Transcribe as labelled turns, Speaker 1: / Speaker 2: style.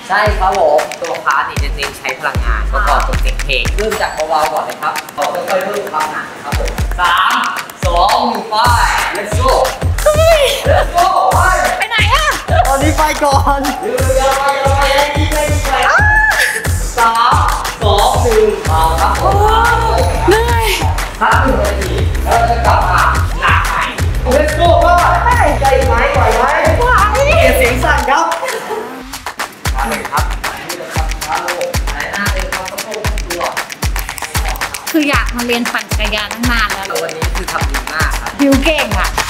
Speaker 1: ใช่ครับผมตัวคลาสนี่จะเน้นใช้พลังงานประกอบกับเสียงเพลงเริ่มจากเบาๆก่อนเลยครับค่อยๆเพิ่มความหนักครับผม3 2 1 ไป let's go let's go
Speaker 2: ไปไหนอะ
Speaker 3: ตอนนี้ไปก่อน
Speaker 1: ไป3 2 1เอาครับผม
Speaker 2: เหนื่อย
Speaker 1: พัก1 นาทีแล้วจะกลับมาหนักใหม่ let's go ไปใจไหมไหวไหม
Speaker 2: ไหว
Speaker 3: เสียงสั่นครับ
Speaker 1: มาเลยครับนี่เลยครับมาลงไหนหน้าเต็มครับสะโพกตัว
Speaker 2: คืออยากมาเรียนปั่นจักรยานตั้งนานแล้ว
Speaker 1: แต่วันนี้คือทำดีมากครับ
Speaker 2: บิวเก่งอะ